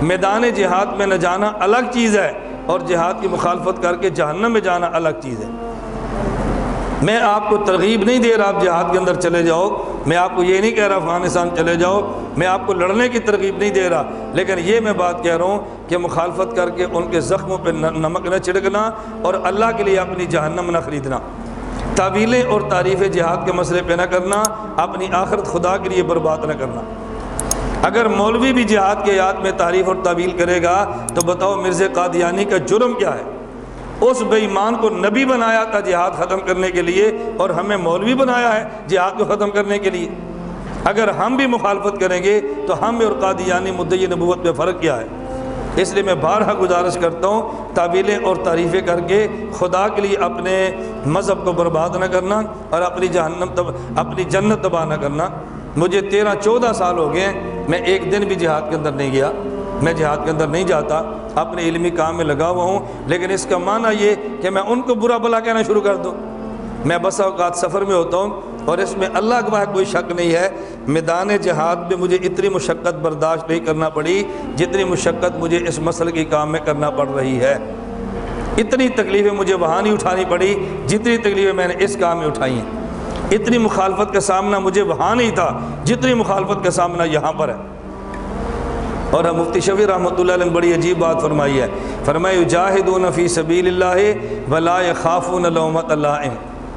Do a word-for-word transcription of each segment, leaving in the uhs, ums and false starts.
میدان جہاد میں نہ جانا الگ چیز ہے اور جہاد کی مخالفت کر کے جہنم میں جانا الگ چیز ہے۔ میں آپ کو ترغیب نہیں دے رہا آپ جہاد کے اندر چلے جاؤ، میں آپ کو یہ نہیں کہہ رہا افغانستان چلے جاؤ، میں آپ کو لڑنے کی ترغیب نہیں دے رہا، لیکن یہ میں بات کہہ رہا ہوں کہ مخالفت کر کے ان کے زخموں پہ نمک نہ چھڑکنا اور اللہ کے لیے اپنی جہنم نہ خریدنا، تعویلیں اور تعریف جہاد کے مسئلے پہ نہ کرنا، اپنی آخرت خدا کے لیے برباد نہ کرنا۔ اگر مولوی بھی جہاد کے یاد میں تعریف اور تعویل کرے گا تو بتاؤ مرزا قادیانی کا جرم کیا ہے؟ اس بے ایمان کو نبی بنایا تھا جہاد ختم کرنے کے لیے اور ہمیں مولوی بنایا ہے جہاد کو ختم کرنے کے لیے۔ اگر ہم بھی مخالفت کریں گے تو ہم اور قادیانی مدعی نبوت میں فرق کیا ہے؟ اس لیے میں بارہا گزارش کرتا ہوں تعویلیں اور تعریفیں کر کے خدا کے لیے اپنے مذہب کو برباد نہ کرنا اور اپنی جہنم تب اپنی جنت تباہ نہ کرنا۔ مجھے تیرہ چودہ سال ہو گئے میں ایک دن بھی جہاد کے اندر نہیں گیا، میں جہاد کے اندر نہیں جاتا، اپنے علمی کام میں لگا ہوا ہوں، لیکن اس کا معنی یہ کہ میں ان کو برا بھلا کہنا شروع کر دوں۔ میں بسا اوقات سفر میں ہوتا ہوں اور اس میں اللہ گواہ کوئی شک نہیں ہے میدان جہاد میں مجھے اتنی مشقت برداشت نہیں کرنا پڑی جتنی مشقت مجھے اس مسئلے کے کام میں کرنا پڑ رہی ہے، اتنی تکلیفیں مجھے وہاں نہیں اٹھانی پڑی جتنی تکلیفیں میں نے اس کام میں اٹھائی ہیں، اتنی مخالفت کا سامنا مجھے وہاں نہیں تھا جتنی مخالفت کا سامنا یہاں پر ہے۔ اور مفتی شفیع رحمۃ اللہ علیہ نے بڑی عجیب بات فرمائی ہے، فرمایا یجاہدون فی سبیل اللہ ولا یخافون لومۃ لائم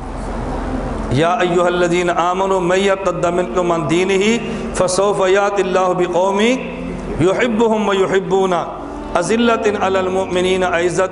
یا ایھا الذین آمنوا من یرتد منکم عن دینہ فسوف یأتی اللہ بقوم یحبهم ویحبون اذلۃ علی المؤمنین اعزۃ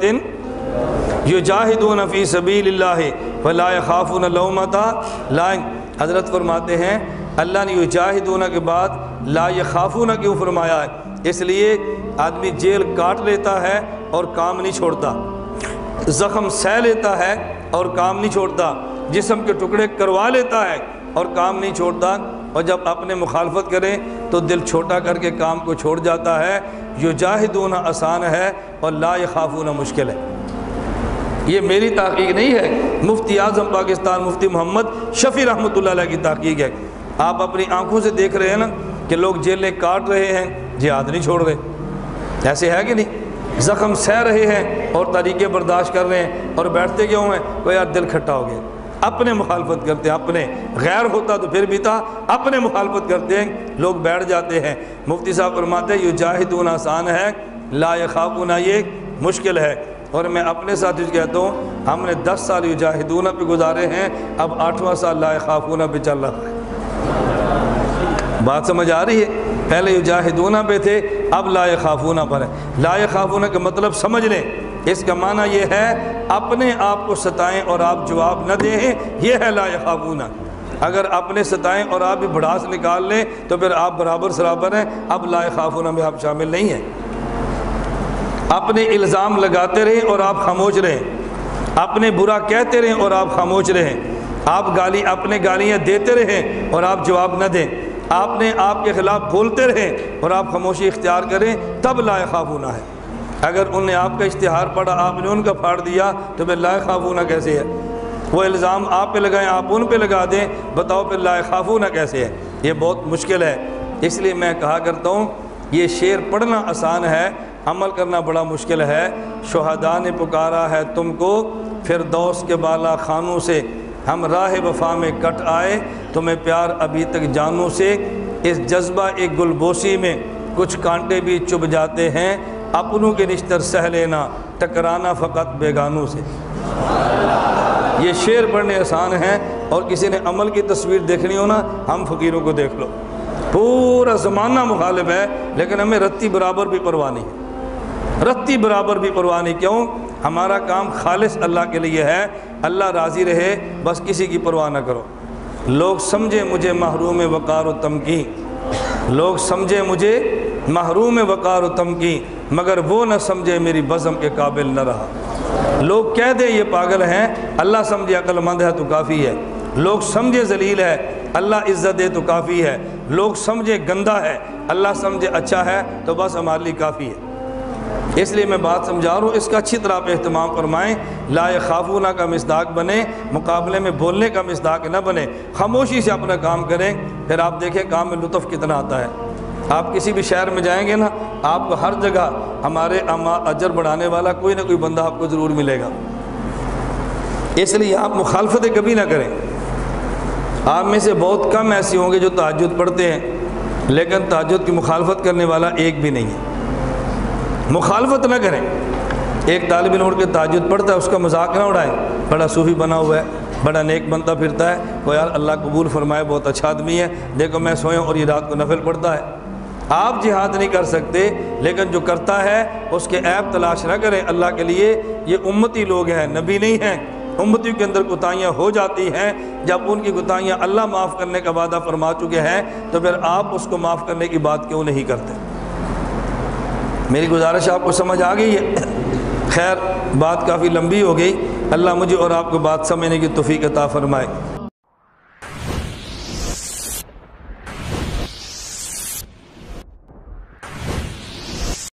یجاہدون فی سبیل اللہ ولا یخافون لومۃ لائم۔ حضرت فرماتے ہیں اللہ نے یجاہدون کے بعد لا یخافون کیوں فرمایا ہے؟ اس لیے آدمی جیل کاٹ لیتا ہے اور کام نہیں چھوڑتا، زخم سہ لیتا ہے اور کام نہیں چھوڑتا، جسم کے ٹکڑے کروا لیتا ہے اور کام نہیں چھوڑتا، اور جب اپنے مخالفت کریں تو دل چھوٹا کر کے کام کو چھوڑ جاتا ہے۔ یجاہدون آسان ہے اور لا یخافون مشکل ہے۔ یہ میری تحقیق نہیں ہے، مفتی اعظم پاکستان مفتی محمد شفیع رحمۃ اللہ علیہ کی تحقیق ہے۔ آپ اپنی آنکھوں سے دیکھ رہے ہیں نا کہ لوگ جیلیں کاٹ رہے ہیں، جہاد نہیں چھوڑ رہے، ایسے ہے کہ نہیں؟ زخم سہ رہے ہیں اور طریقے برداشت کر رہے ہیں اور بیٹھتے کیوں ہیں؟ کوئی یار دل کھٹا ہو گیا، اپنے مخالفت کرتے ہیں، اپنے غیر ہوتا تو پھر بھی تھا، اپنے مخالفت کرتے ہیں لوگ بیٹھ جاتے ہیں۔ مفتی صاحب فرماتے ہیں یجاہدون آسان ہے، لا یخافون یہ مشکل ہے۔ اور میں اپنے ساتھ کہتا ہوں ہم نے دس سال یجاہدون پہ گزارے ہیں، اب آٹھواں سال لا یخافون پہ چل رہا ہے۔ بات سمجھ آ رہی ہے؟ پہلے یجاہدون پہ تھے، اب لا یخافون پر ہے۔ لا یخافون کا مطلب سمجھ لیں، اس کا معنی یہ ہے اپنے آپ کو ستائیں اور آپ جواب نہ دیں، یہ ہے لا یخافون۔ اگر اپنے ستائیں اور آپ بھی بھڑاس نکال لیں تو پھر آپ برابر سرابر ہیں، اب لا یخافون میں آپ شامل نہیں ہیں۔ اپنے الزام لگاتے رہیں اور آپ خاموش رہیں، اپنے برا کہتے رہیں اور آپ خاموش رہیں، آپ گالی اپنے گالیاں دیتے رہیں اور آپ جواب نہ دیں، آپ نے آپ کے خلاف بولتے رہیں اور آپ خاموشی اختیار کریں، تب لا یخافون ہے۔ اگر انہوں نے آپ کا اشتہار پڑھا آپ نے ان کا پھاڑ دیا تو پھر لا یخافون کیسے ہے؟ وہ الزام آپ پہ لگائیں آپ ان پہ لگا دیں، بتاؤ پھر لا یخافون کیسے ہے؟ یہ بہت مشکل ہے۔ اس لیے میں کہا کرتا ہوں یہ شعر پڑھنا آسان ہے، عمل کرنا بڑا مشکل ہے۔ شہداء نے پکارا ہے تم کو فردوس کے بالا خانوں سے، ہم راہ وفا میں کٹ آئے تمہیں پیار ابھی تک جانوں سے، اس جذبہ ایک گلبوسی میں کچھ کانٹے بھی چبھ جاتے ہیں، اپنوں کے نشتر سہ لینا ٹکرانا فقط بیگانوں سے۔ یہ شعر پڑھنے آسان ہیں اور کسی نے عمل کی تصویر دیکھنی ہو نا، ہم فقیروں کو دیکھ لو، پورا زمانہ مخالف ہے لیکن ہمیں رتی برابر بھی پرواہ نہیں ہے، رتی برابر بھی پرواہ نہیں۔ کیوں؟ ہمارا کام خالص اللہ کے لیے ہے، اللہ راضی رہے، بس کسی کی پرواہ نہ کرو۔ لوگ سمجھے مجھے محروم وقار و تمکین، لوگ سمجھے مجھے محروم وقار و تمکین، مگر وہ نہ سمجھے میری بزم کے قابل نہ رہا۔ لوگ کہہ دے یہ پاگل ہیں، اللہ سمجھے عقل مند ہے تو کافی ہے۔ لوگ سمجھے ذلیل ہے، اللہ عزت دے تو کافی ہے۔ لوگ سمجھے گندا ہے، اللہ سمجھے اچھا ہے تو بس ہمارے لیے کافی ہے۔ اس لیے میں بات سمجھا رہا ہوں، اس کا اچھی طرح پہ اہتمام فرمائیں، لا یخافون کا مصداق بنے، مقابلے میں بولنے کا مصداق نہ بنے، خاموشی سے اپنا کام کریں، پھر آپ دیکھیں کام میں لطف کتنا آتا ہے۔ آپ کسی بھی شہر میں جائیں گے نا، آپ کو ہر جگہ ہمارے اجر بڑھانے والا کوئی نہ کوئی بندہ آپ کو ضرور ملے گا۔ اس لیے آپ مخالفتیں کبھی نہ کریں۔ آپ میں سے بہت کم ایسے ہوں گے جو تہجد پڑھتے ہیں، لیکن تہجد کی مخالفت کرنے والا ایک بھی نہیں ہے۔ مخالفت نہ کریں۔ ایک طالب علم اٹھ کے تہجد پڑھتا ہے، اس کا مذاق نہ اڑائیں، بڑا صوفی بنا ہوا ہے، بڑا نیک بنتا پھرتا ہے، وہ یار اللہ قبول فرمائے بہت اچھا آدمی ہے، دیکھو میں سویا اور یہ رات کو نفل پڑھتا ہے۔ آپ جہاد نہیں کر سکتے، لیکن جو کرتا ہے اس کے عیب تلاش نہ کریں اللہ کے لیے۔ یہ امتی لوگ ہیں، نبی نہیں ہیں۔ امتیوں کے اندر کوتاہیاں ہو جاتی ہیں، جب ان کی کوتاہیاں اللہ معاف کرنے کا وعدہ فرما چکے ہیں تو پھر آپ اس کو معاف کرنے کی بات کیوں نہیں کرتے؟ میری گزارش آپ کو سمجھ آ گئی ہے؟ خیر، بات کافی لمبی ہو گئی، اللہ مجھے اور آپ کو بات سمجھنے کی توفیق عطا فرمائے۔